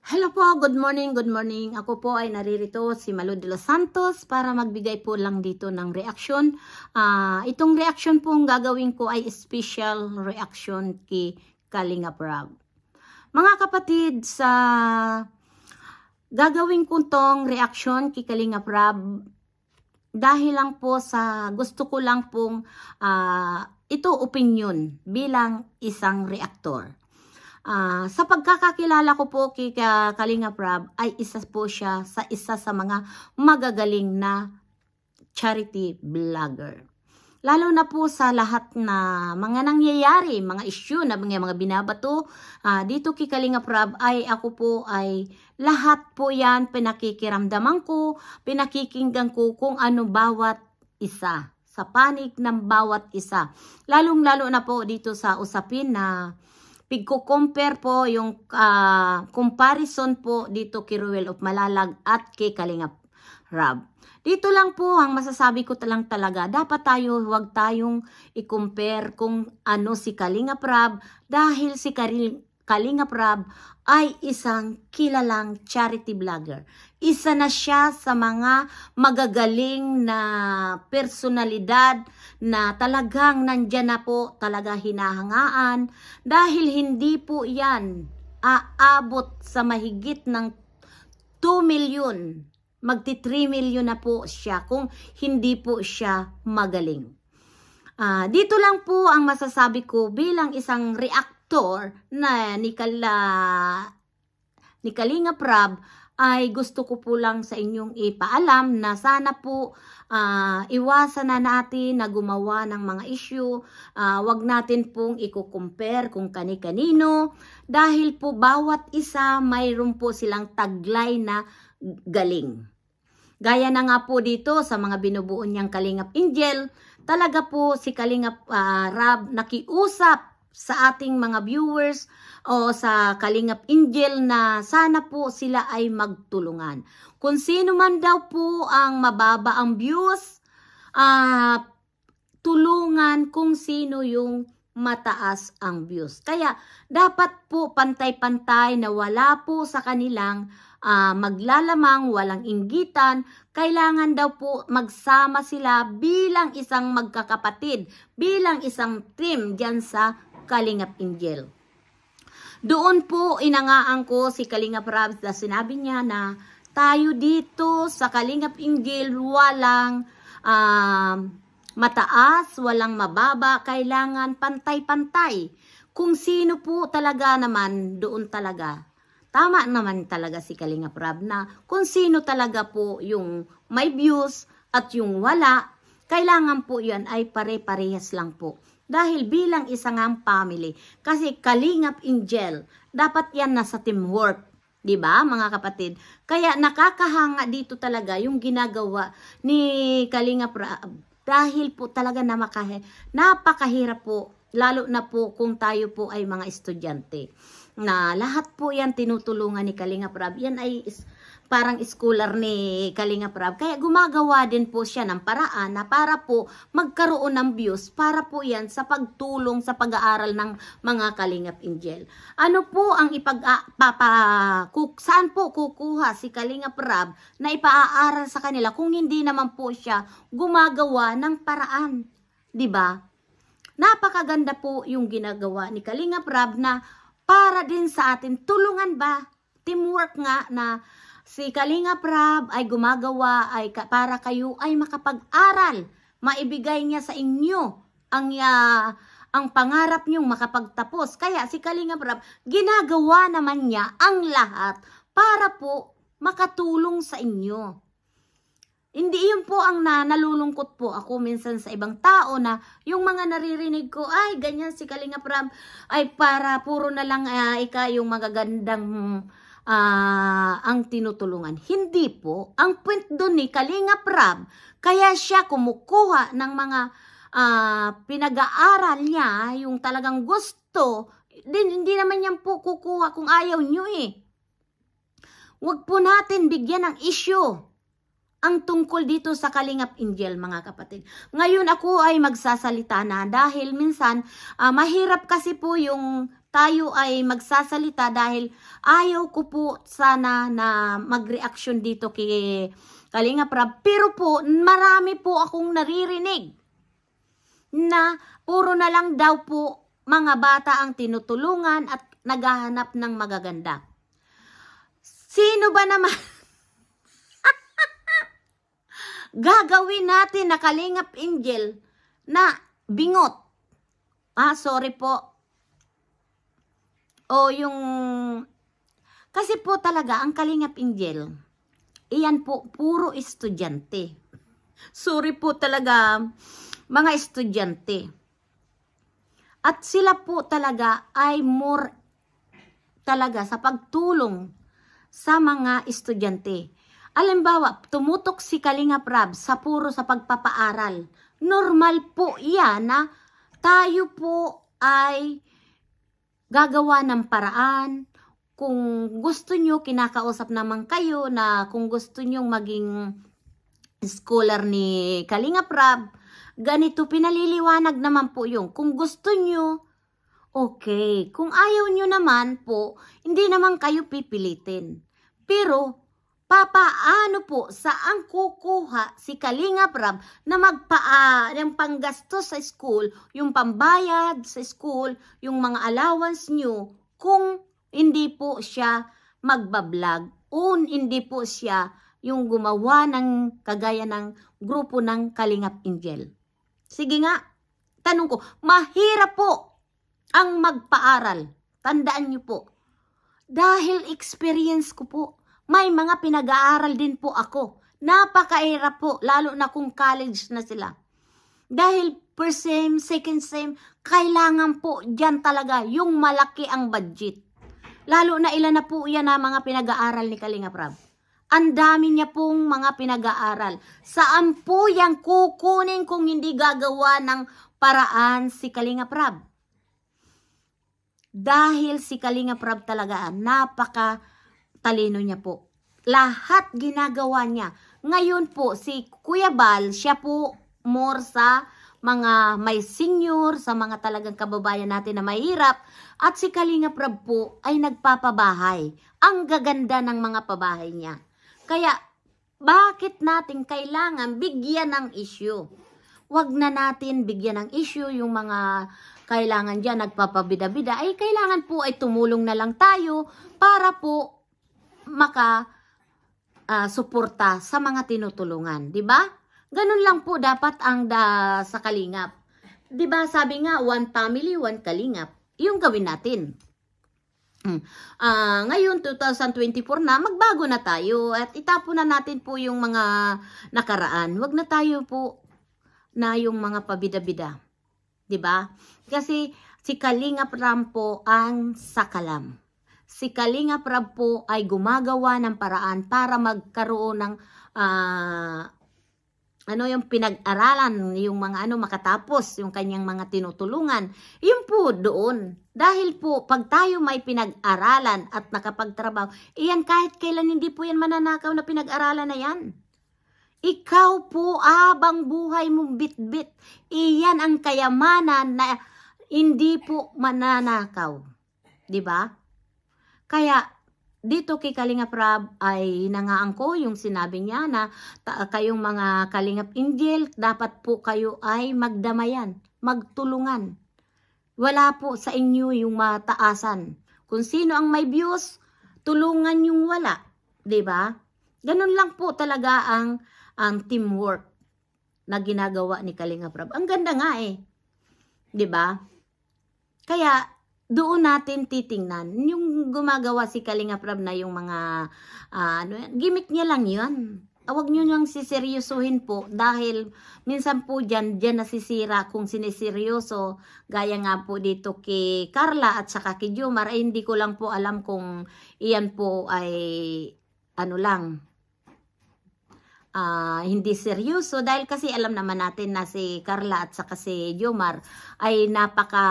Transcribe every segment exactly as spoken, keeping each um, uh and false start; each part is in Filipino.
Hello po, good morning, good morning. Ako po ay naririto si Malu de los Santos para magbigay po lang dito ng reaksyon. Uh, itong reaksyon pong gagawin ko ay special reaction kay Kalinga Prab. Mga kapatid, sa gagawin ko tong reaksyon kay Kalinga Prab, dahil lang po sa gusto ko lang pong uh, ito opinion bilang isang reaktor. Uh, sa pagkakakilala ko po kay Kalinga Prab ay isa po siya sa isa sa mga magagaling na charity vlogger. Lalo na po sa lahat na mga nangyayari, mga issue na mga, mga binabato uh, dito kay Kalinga Prab ay ako po ay lahat po yan pinakikiramdaman ko, pinakikinggan ko kung ano bawat isa, sa panig ng bawat isa. Lalong lalo na po dito sa usapin na pigko-compare po yung uh, comparison po dito kay Ruel of Malalag at kay Kalinga Prab. Dito lang po ang masasabi ko talang talaga, dapat tayo, huwag tayong i-compare kung ano si Kalinga Prab dahil si Kalinga Prab ay isang kilalang charity vlogger. Isa na siya sa mga magagaling na personalidad na talagang nandyan na po talaga hinahangaan dahil hindi po yan aabot sa mahigit ng two million. Magti three million na po siya kung hindi po siya magaling. Uh, dito lang po ang masasabi ko bilang isang reactor na ni, Kala, ni Kalinga Prab ay gusto ko po lang sa inyong ipaalam na sana po uh, iwasan na natin na gumawa ng mga issue. Uh, wag natin pong i-compare kung kani-kanino dahil po bawat isa mayroon po silang taglay na galing. Gaya na nga po dito sa mga binubuo niyang Kalingap Angel, talaga po si Kalinga uh, Prab nakiusap sa ating mga viewers o sa Kalingap Angel na sana po sila ay magtulungan. Kung sino man daw po ang mababa ang views, uh, tulungan kung sino yung mataas ang views. Kaya dapat po pantay-pantay na wala po sa kanilang uh, maglalamang, walang inggitan. Kailangan daw po magsama sila bilang isang magkakapatid, bilang isang team dyan sa Kalingap Angel. Doon po inangaan ko si Kalinga Prab na sinabi niya na tayo dito sa Kalingap Angel walang uh, mataas, walang mababa, kailangan pantay-pantay. Kung sino po talaga naman doon talaga. Tama naman talaga si Kalinga Prab na kung sino talaga po yung may views at yung wala, kailangan po yan ay pare-parehas lang po. Dahil bilang isang family, kasi Kalingap Angel, dapat yan nasa teamwork. Diba mga kapatid? Kaya nakakahanga dito talaga yung ginagawa ni Kalinga Prab. Dahil po talaga na makahe, napakahirap po, lalo na po kung tayo po ay mga estudyante. Na lahat po yan tinutulungan ni Kalinga Prab. Yan ay is, parang scholar ni Kalinga Prab. Kaya gumagawa din po siya ng paraan na para po magkaroon ng views, para po yan sa pagtulong sa pag-aaral ng mga Kalingap Angel. Ano po ang ipag papa, kuk, saan po kukuha si Kalinga Prab na ipaaaral sa kanila kung hindi naman po siya gumagawa ng paraan? Diba? Napakaganda po yung ginagawa ni Kalinga Prab na para din sa atin, tulungan ba? Teamwork nga na si Kalinga Prab ay gumagawa ay para kayo ay makapag-aral. Maibigay niya sa inyo ang, uh, ang pangarap niyong makapagtapos. Kaya si Kalinga Prab, ginagawa naman niya ang lahat para po makatulong sa inyo. Hindi yun po ang na, nalulungkot po ako minsan sa ibang tao na yung mga naririnig ko, ay ganyan si Kalinga Prab, ay para puro na lang uh, ika yung magagandang uh, ang tinutulungan. Hindi po. Ang point doon ni Kalinga Prab, kaya siya kumukuha ng mga uh, pinag-aaral niya, yung talagang gusto, din, hindi naman yan po kukuha kung ayaw nyo eh. Huwag po natin bigyan ng issue ang tungkol dito sa Kalingap Angel, mga kapatid. Ngayon ako ay magsasalita na dahil minsan uh, mahirap kasi po yung tayo ay magsasalita dahil ayaw ko po sana na mag-reaction dito kay Kalingap Rab. Pero po, marami po akong naririnig na puro na lang daw po mga bata ang tinutulungan at naghahanap ng magaganda. Sino ba naman gagawin natin na Kalingap Angel na bingot? Ah, sorry po. O yung, kasi po talaga, ang Kalingap Angel, iyan po, puro estudyante. Sorry po talaga, mga estudyante. At sila po talaga ay more talaga sa pagtulong sa mga estudyante. Alimbawa, tumutok si Kalingap Rab sa puro sa pagpapaaral. Normal po yan na tayo po ay gagawa ng paraan. Kung gusto nyo, kinakausap naman kayo na kung gusto nyo maging scholar ni Kalingap Rab, ganito pinaliliwanag naman po yung. Kung gusto nyo, okay. Kung ayaw nyo naman po, hindi naman kayo pipilitin. Pero, papaano po saan kukuha si Kalingap Rab na magpaa ng panggastos sa school, yung pambayad sa school, yung mga allowance nyo, kung hindi po siya magbablog o hindi po siya yung gumawa ng kagaya ng grupo ng Kalingap Angel. Sige nga, tanong ko, mahirap po ang magpaaral. Tandaan nyo po. Dahil experience ko po, may mga pinag-aaral din po ako. Napakahirap po, lalo na kung college na sila. Dahil first sem, second sem, kailangan po dyan talaga yung malaki ang budget. Lalo na ilan na po yan na mga pinag-aaral ni Kalingap Rab. Ang dami niya pong mga pinag-aaral. Saan po yan kukunin kung hindi gagawa ng paraan si Kalingap Rab? Dahil si Kalingap Rab talaga, napaka talino niya po. Lahat ginagawa niya. Ngayon po, si Kuya Bal, siya po more sa mga may senior, sa mga talagang kababayan natin na mahirap. At si Kalingap Rab po ay nagpapabahay. Ang gaganda ng mga pabahay niya. Kaya, bakit natin kailangan bigyan ng issue? Huwag na natin bigyan ng issue yung mga kailangan dyan, nagpapabida-bida. Ay, kailangan po ay tumulong na lang tayo para po maka uh, suporta sa mga tinutulungan, 'di ba? Ganun lang po dapat ang da, sa Kalingap. 'Di ba? Sabi nga, one family, one Kalingap. 'Yung gawin natin. Hmm. Uh, ngayon twenty twenty-four na, magbago na tayo at itapon na natin po yung mga nakaraan. Huwag na tayo po na yung mga pabida-bida. 'Di ba? Kasi si Kalingap Rab po ang sakalam. Si Kalingap Rab po ay gumagawa ng paraan para magkaroon ng uh, ano yung pinag-aralan, yung mga ano makatapos, yung kanyang mga tinutulungan. Yun po doon. Dahil po pag tayo may pinag-aralan at nakapagtrabaho, iyan kahit kailan hindi po yan mananakaw na pinag-aralan na yan. Ikaw po abang buhay mong bit-bit. Iyan ang kayamanan na hindi po mananakaw. 'Di ba? Kaya, dito kay Kalingap Rab ay nangaan ko yung sinabi niya na ta, kayong mga Kalingap Angel, dapat po kayo ay magdamayan, magtulungan. Wala po sa inyo yung mataasan. Kung sino ang may views, tulungan yung wala. 'Di ba? Ganun lang po talaga ang, ang teamwork na ginagawa ni Kalingap Rab. Ang ganda nga eh. 'Di ba? Kaya, doon natin titingnan yung gumagawa si Kalingap Rab na yung mga uh, ano, gimmick niya lang yun. Huwag nyo nang siseryosohin po dahil minsan po dyan, dyan nasisira kung siniseryoso. Gaya nga po dito kay Carla at saka kay Jomar, ay hindi ko lang po alam kung iyan po ay ano lang, Uh, hindi seryoso dahil kasi alam naman natin na si Carla at saka si Jomar ay napaka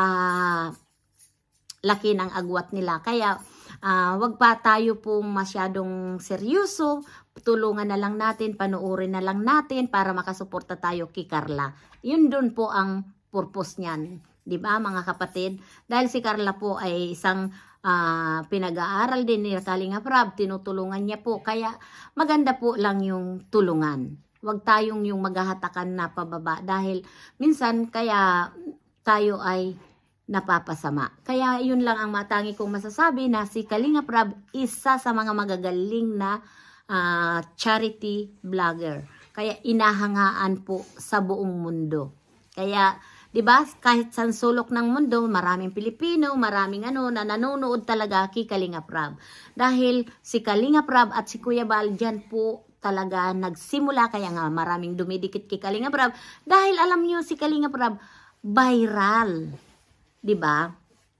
laki ng agwat nila. Kaya uh, wag pa tayo pong masyadong seryoso, tulungan na lang natin, panuorin na lang natin para makasuporta tayo kay Carla. Yun dun po ang purpose niyan. 'Di ba mga kapatid? Dahil si Carla po ay isang uh, pinag-aaral din ni Kalingap Rab, tinutulungan niya po. Kaya maganda po lang yung tulungan. Huwag tayong yung maghahatakan na pababa dahil minsan kaya tayo ay napapasama. Kaya yun lang ang matangi kong masasabi na si Kalingap Rab isa sa mga magagaling na uh, charity vlogger. Kaya inahangaan po sa buong mundo. Kaya 'di ba? Kahit sa sulok ng mundo, maraming Pilipino, maraming ano na nanonood talaga kay Kalingap Rab. Dahil si Kalingap Rab at si Kuya Bal diyan po talaga nagsimula, kaya nga maraming dumidikit kay Kalingap Rab dahil alam niyo si Kalingap Rab viral. 'Di ba?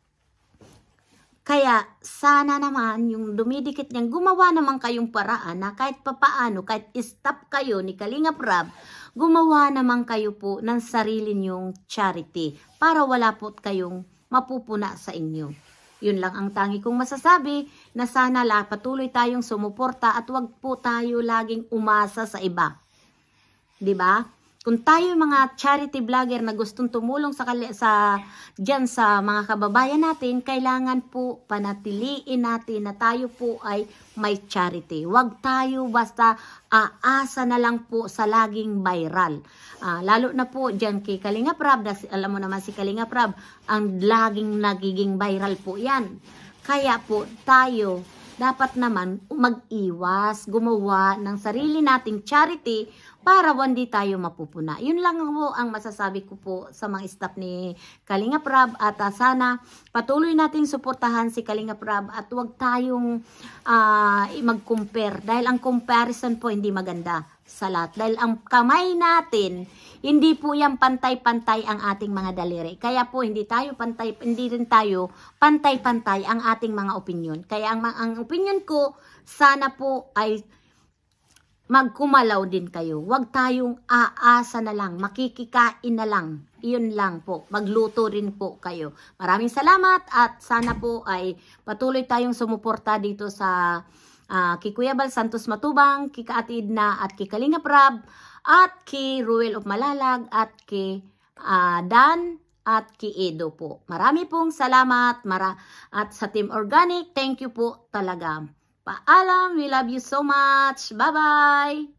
Kaya sana naman yung dumidikit niyang gumawa naman kayong paraan na kahit papaano, kahit stop kayo ni Kalingap Rab, gumawa naman kayo po ng sarili niyong charity para wala po kayong mapupuna sa inyo. Yun lang ang tangi kong masasabi, na sana la patuloy tayong sumuporta at wag po tayo laging umasa sa iba. 'Di ba? Kung tayo mga charity vlogger na gustong tumulong sa, sa dyan sa mga kababayan natin, kailangan po panatiliin natin na tayo po ay may charity. Huwag tayo basta aasa na lang po sa laging viral. Uh, lalo na po dyan kay Kalingap Rab, alam mo naman si Kalingap Rab, ang laging nagiging viral po yan. Kaya po tayo dapat naman mag-iwas, gumawa ng sarili nating charity para hindi tayo mapupuna. Yun lang po ang masasabi ko po sa mga staff ni Kalingap Rab, at uh, sana patuloy nating suportahan si Kalingap Rab at huwag tayong uh, mag-compare dahil ang comparison po hindi maganda sa lahat. Dahil ang kamay natin, hindi po yan pantay-pantay ang ating mga daliri. Kaya po hindi tayo pantay, hindi rin tayo pantay-pantay ang ating mga opinion. Kaya ang, ang opinion ko, sana po ay magkumalaw din kayo. Huwag tayong aasa na lang, makikikain na lang. Iyon lang po. Magluto rin po kayo. Maraming salamat at sana po ay patuloy tayong sumuporta dito sa uh, kay Kuya Bal Santos Matubang, kay Ate Edna at kay Kalingap Rab at kay Ruel of Malalag at kay uh, Dan at kay Edo po. Marami pong salamat. Mara at sa Team Organic, thank you po talaga. Paalam, we love you so much. Bye-bye!